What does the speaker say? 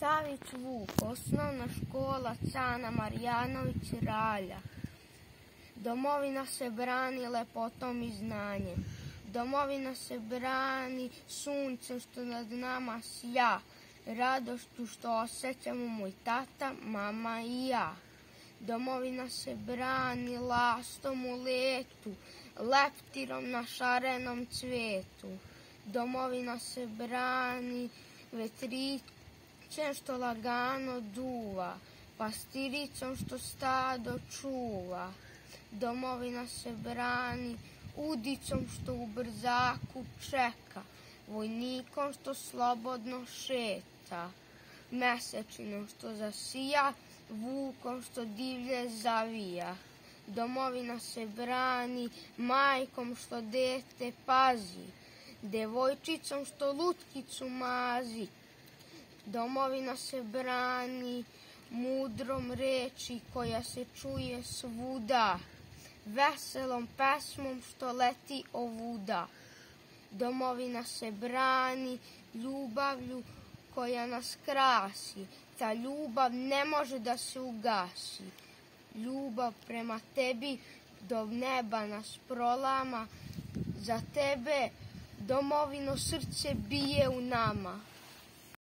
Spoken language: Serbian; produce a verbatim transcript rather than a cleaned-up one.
Savić Vuk, osnovna škola Cana Marjanović Ralja. Domovina se brani lepotom i znanjem. Domovina se brani suncem što nad nama sja, radošću što osjećamo moj tata, mama i ja. Domovina se brani lastom u letu, leptirom na šarenom cvetu. Domovina se brani vetrićem što lagano duva, pastiricom što stado čuva. Domovina se brani udicom što u brzaku čeka, vojnikom što slobodno šeta, mesečinom što zasija, vukom što divlje zavija. Domovina se brani majkom što dete pazi, devojčicom što lutkicu mazi. Domovina se brani mudrom reči koja se čuje svuda, veselom pesmom što leti ovuda. Domovina se brani ljubavlju koja nas krasi, ta ljubav ne može da se ugasi. Ljubav prema tebi do neba nas prolama, za tebe domovino srce bije u nama.